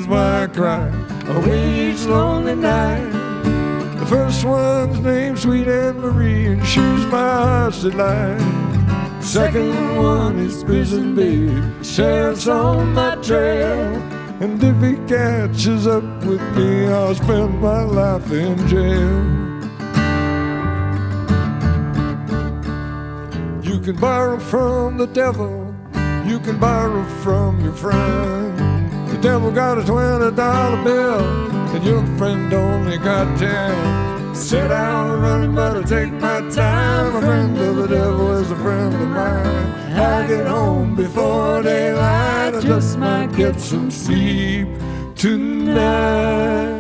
why I cry away each lonely night. The first one's named Sweet Anne Marie, and she's my heart's delight. Second one is Prison Babe, sheriff's on my trail, and if he catches up with me, I'll spend my life in jail. You can borrow from the devil, you can borrow from your friend. The devil got a $20 bill, and your friend only got 10. Sit down running, but I take my time. A friend of the devil is a friend of mine. I get home before daylight, I just might get some sleep tonight.